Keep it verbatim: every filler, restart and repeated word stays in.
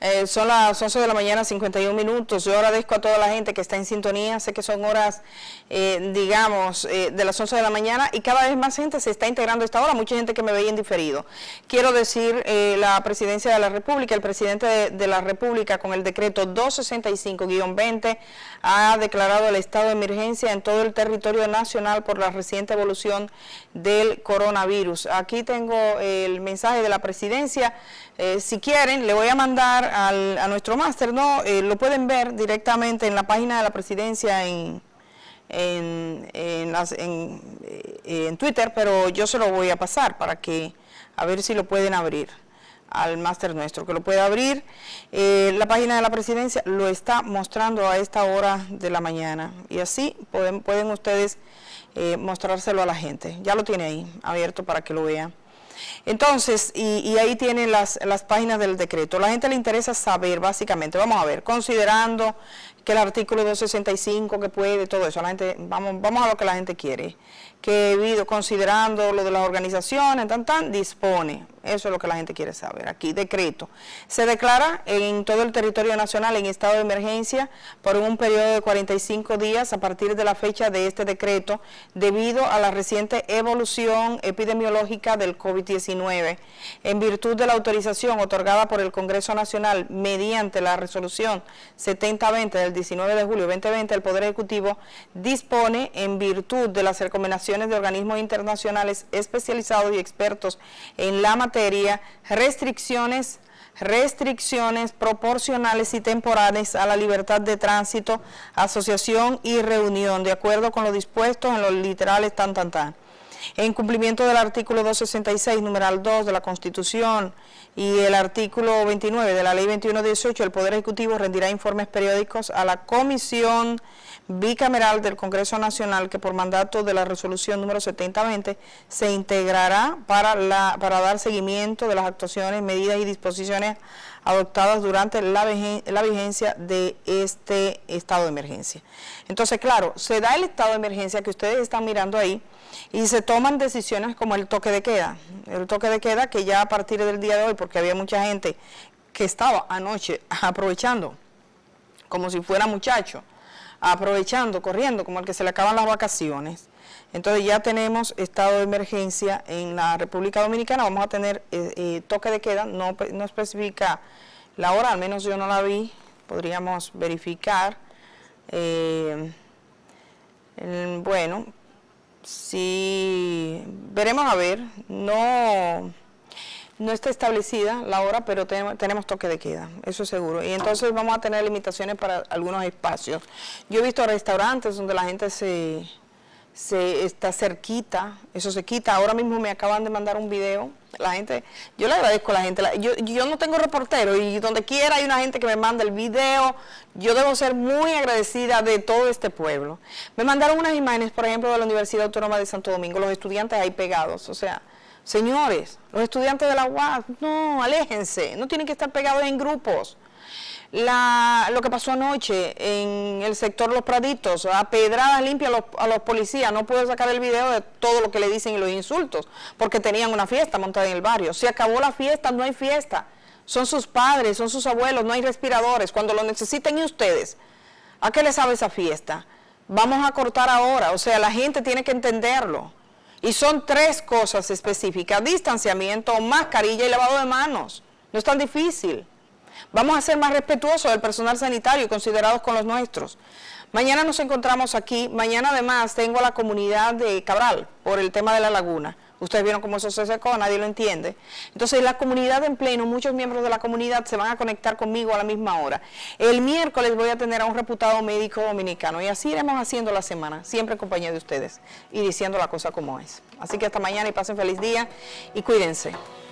Eh, son las once de la mañana, cincuenta y un minutos. Yo agradezco a toda la gente que está en sintonía. Sé que son horas, eh, digamos, eh, de las once de la mañana y cada vez más gente se está integrando a esta hora. Mucha gente que me veía en diferido. Quiero decir, eh, la Presidencia de la República, el Presidente de, de la República con el decreto doscientos sesenta y cinco guión veinte ha declarado el estado de emergencia en todo el territorio nacional por la reciente evolución del coronavirus. Aquí tengo el mensaje de la Presidencia. Eh, si quieren, le voy a mandar al, a nuestro máster, ¿no? Eh, lo pueden ver directamente en la página de la Presidencia en, en, en, las, en, eh, en Twitter, pero yo se lo voy a pasar para que, a ver si lo pueden abrir al máster nuestro, que lo puede abrir. Eh, la página de la Presidencia lo está mostrando a esta hora de la mañana y así pueden, pueden ustedes eh, mostrárselo a la gente. Ya lo tiene ahí abierto para que lo vean. Entonces, y, y ahí tienen las, las páginas del decreto. La gente le interesa saber, básicamente, vamos a ver, considerando que el artículo doscientos sesenta y cinco, que puede, todo eso, la gente, vamos, vamos a lo que la gente quiere, que considerando lo de las organizaciones, tan, tan, dispone, eso es lo que la gente quiere saber. Aquí, decreto, se declara en todo el territorio nacional en estado de emergencia por un periodo de cuarenta y cinco días a partir de la fecha de este decreto, debido a la reciente evolución epidemiológica del COVID diecinueve, en virtud de la autorización otorgada por el Congreso Nacional mediante la resolución setenta veinte del diecinueve de julio de dos mil veinte, el Poder Ejecutivo dispone, en virtud de las recomendaciones de organismos internacionales especializados y expertos en la materia, restricciones, restricciones proporcionales y temporales a la libertad de tránsito, asociación y reunión, de acuerdo con lo dispuesto en los literales tan tan tan. En cumplimiento del artículo doscientos sesenta y seis, numeral dos de la Constitución y el artículo veintinueve de la Ley veintiuno dieciocho, el Poder Ejecutivo rendirá informes periódicos a la Comisión Bicameral del Congreso Nacional, que por mandato de la resolución número setenta veinte se integrará para, la, para dar seguimiento de las actuaciones, medidas y disposiciones adoptadas durante la, la vigencia de este estado de emergencia. Entonces, claro, se da el estado de emergencia que ustedes están mirando ahí, y se toman decisiones como el toque de queda. El toque de queda que ya a partir del día de hoy, porque había mucha gente que estaba anoche aprovechando, como si fuera muchacho, aprovechando, corriendo, como el que se le acaban las vacaciones. Entonces ya tenemos estado de emergencia en la República Dominicana. Vamos a tener eh, eh, toque de queda, no, no especifica la hora, al menos yo no la vi, podríamos verificar. Eh, el, bueno, sí, veremos a ver, no, no está establecida la hora, pero ten, tenemos toque de queda, eso es seguro. Y entonces vamos a tener limitaciones para algunos espacios. Yo he visto restaurantes donde la gente se, se está cerquita, eso se quita. Ahora mismo me acaban de mandar un video, la gente, yo le agradezco a la gente, yo, yo no tengo reportero y donde quiera hay una gente que me manda el video. Yo debo ser muy agradecida de todo este pueblo. Me mandaron unas imágenes, por ejemplo, de la Universidad Autónoma de Santo Domingo, los estudiantes ahí pegados. O sea, señores, los estudiantes de la U A S, no, aléjense, no tienen que estar pegados en grupos. La, lo que pasó anoche en el sector Los Praditos, a pedradas limpias a los, a los policías, no puedo sacar el video de todo lo que le dicen y los insultos, porque tenían una fiesta montada en el barrio. Se acabó la fiesta, no hay fiesta. Son sus padres, son sus abuelos, no hay respiradores. Cuando lo necesiten, ¿y ustedes? ¿A qué les sabe esa fiesta? Vamos a cortar ahora, o sea, la gente tiene que entenderlo. Y son tres cosas específicas: distanciamiento, mascarilla y lavado de manos. No es tan difícil. Vamos a ser más respetuosos del personal sanitario y considerados con los nuestros. Mañana nos encontramos aquí. Mañana además tengo a la comunidad de Cabral por el tema de la laguna. Ustedes vieron cómo eso se secó, nadie lo entiende. Entonces la comunidad en pleno, muchos miembros de la comunidad se van a conectar conmigo a la misma hora. El miércoles voy a tener a un reputado médico dominicano y así iremos haciendo la semana, siempre en compañía de ustedes y diciendo la cosa como es. Así que hasta mañana y pasen feliz día y cuídense.